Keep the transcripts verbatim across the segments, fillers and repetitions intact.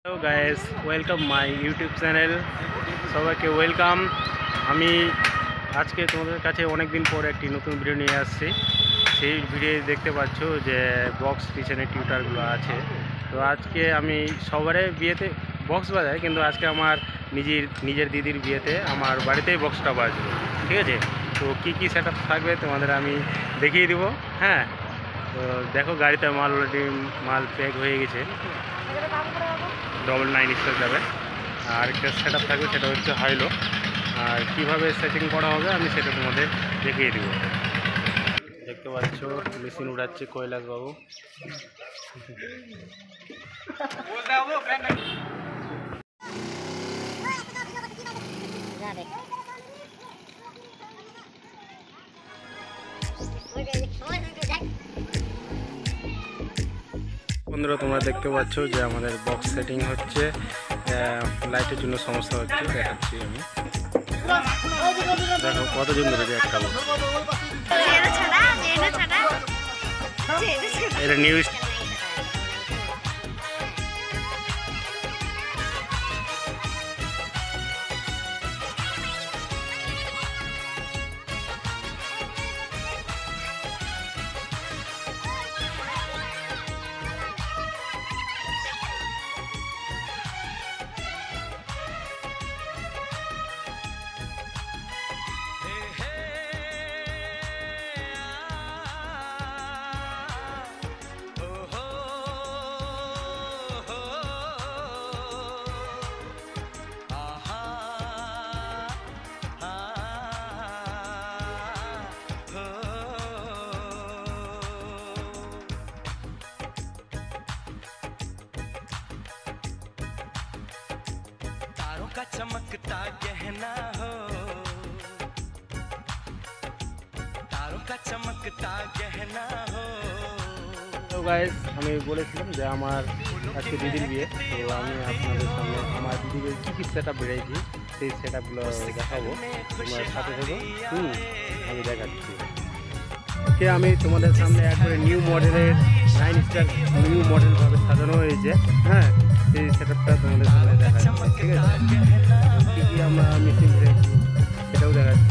Hello guys, welcome my YouTube channel. সবাইকে welcome. আমি আজকে তোমাদের কাছে অনেক দিন পর একটি নতুন ভিডিও নিয়ে আসছি। সেই ভিডিও দেখতে পাচ্ছ যে বক্স পিছনে টিউটারগুলো আছে। তো আজকে আমি সবারই বিয়েতে বক্স বাজাই, কিন্তু আজকে আমার নিজের নিজের দিদির বিয়েতে আমার বাড়িতেই বক্সটা বাজবে, ঠিক আছে? তো কী কী সেট আপ থাকবে তোমাদের আমি দেখিয়ে দিব। হ্যাঁ, তো দেখো গাড়িতে মাল অলরেডি মাল প্যাক হয়ে গেছে। ডবল নাইন স্টার যাবে। আর একটা সেট আপ থাকবে, সেটা হচ্ছে হাইলো। আর কীভাবে সেটিং করা হবে আমি সেটা তোমাদের দেখিয়ে দেবো। দেখতে পাচ্ছ মেশিন উড়াচ্ছে কৈলাস বাবু। বন্ধুরা, তোমরা দেখতে পাচ্ছ যে আমাদের বক্স সেটিং হচ্ছে, লাইটের জন্য সমস্যা হচ্ছে, দেখাচ্ছি আমি। দেখো কতজন ধরে একটা বক্স, এটা নিউজ। का चमकता गहना हो, तारों का चमकता गहना हो। তো গাইস, আমি বলেছিলাম যে আমার আজকে দিদির বিয়ে, তো আমি আপনাদের সামনে আমার দিদির কী কী সেট আপ বেড়েছি সেই সেট আপগুলো দেখাবো। তোমার সাথে থেকো, হুম আমি দেখাচ্ছি। ওকে, আমি তোমাদের সামনে একবারে নিউ মডেলের নাইন স্টার নিউ মডেলভাবে সাজানো হয়েছে। হ্যাঁ, সেই সেট আপটা তোমাদের সামনে দেখাচ্ছি, ঠিক আছে? কী কী আমরা মেশিন বেড়েছি সেটাও দেখাচ্ছি।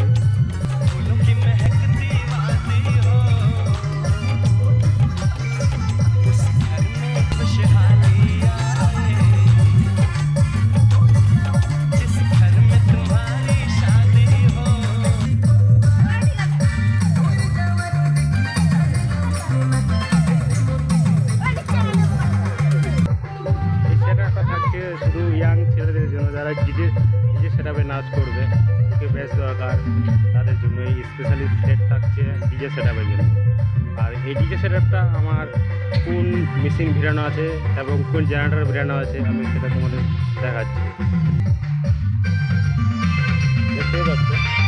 শুধু ইয়াং ছেলেদের জন্য, যারা ডিজে ডিজে সেট আপে নাচ করবে, ওকে বেশ দরকার, তাদের জন্য এই স্পেশালি সেট থাকছে ডিজে সেট আপের জন্য। আর এই ডিজে সেট আপটা আমার কোন মেশিন ভিড়ানো আছে এবং কোন জেনারেটর ভিড়ানো আছে আমি সেটা তোমাদের দেখাচ্ছি। দেখতে পাচ্ছ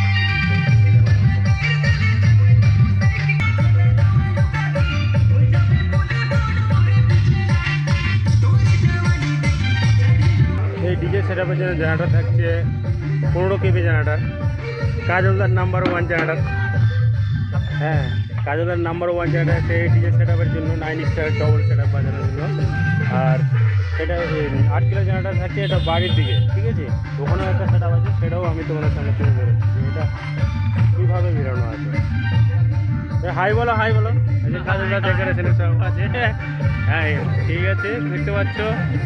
এই ডিজে সেট আপের জন্য জেনারেটর থাকছে পনেরো কেবি জেনারেটর, কাজলদার নাম্বার ওয়ান জেনারেটর। হ্যাঁ, কাজলদার নাম্বার ওয়ান জেনারেটর সেই ডিজে সেট আপের জন্য nine star double set up বাজানোর জন্য। আর এটা আট কিলো জেনারেটর থাকছে, এটা বাড়ির দিকে, ঠিক আছে? ওখানেও একটা সেট আপ আছে, সেটাও আমি তোমাদের সামনে তুলে ধরেছি এটা কীভাবে বেরোনো আছে। হাই বলো, হাই বলো। এই কাজলদার ডেকোরেশনের সব আছে। হ্যাঁ ঠিক আছে, দেখতে পাচ্ছ।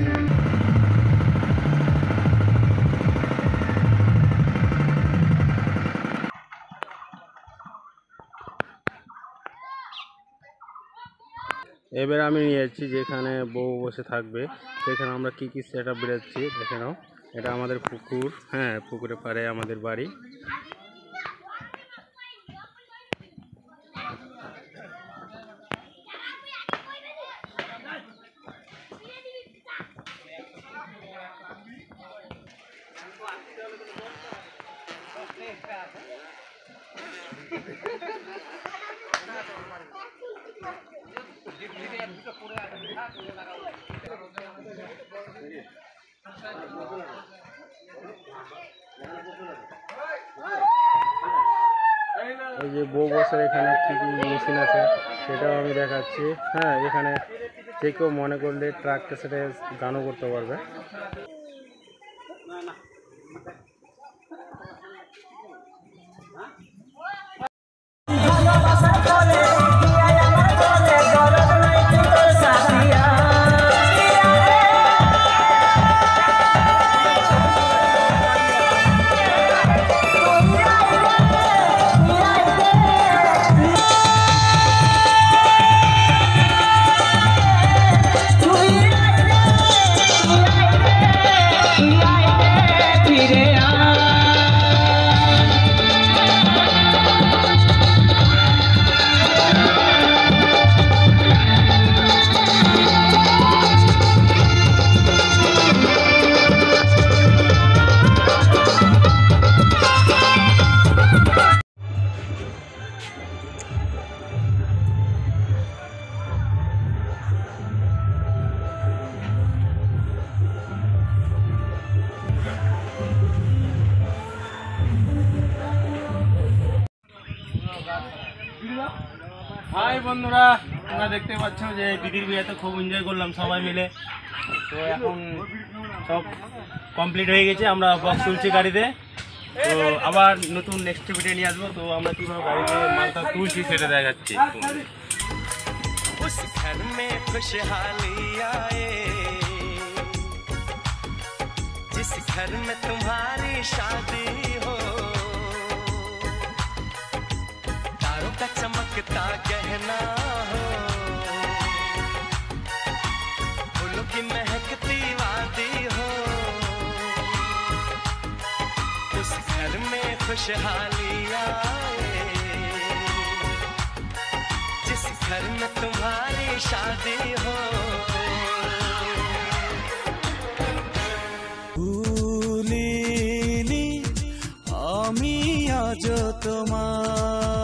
এবার আমি নিয়ে যাচ্ছি যেখানে বউ বসে থাকবে, সেখানে আমরা কী কী সেট আপ বেরোচ্ছি দেখে নাও। এটা আমাদের পুকুর, হ্যাঁ পুকুরে পাড়ে আমাদের বাড়ি। এই যে বউ বসের এখানে কী কী মেশিন আছে সেটাও আমি দেখাচ্ছি। হ্যাঁ, এখানে যে কেউ মনে করলে ট্রাক ক্যাসেটে গানও করতে পারবে। হাই বন্ধুরা, তোমরা দেখতে পাচ্ছ যে দিদির বিয়েতে খুব এনজয় করলাম সবাই মিলে। তো এখন সব কমপ্লিট হয়ে গেছে, আমরা বক্স তুলছি গাড়িতে। তো আবার নতুন নেক্সট ভিডিও নিয়ে আসবো। তো আমরা কীভাবে গাড়িতে মালটা তুলছি সেটা দেখাচ্ছি। उस घर में खुशहाली आए, जिस घर में तुम्हारी शादी हो, तारों का चमकता गहना हो, फूलों की महकती वादी हो। उस घर में खुशहाली आए, जिस घर में तुम्हारी शादी हो। भूलिनी आमी आज तुम्हार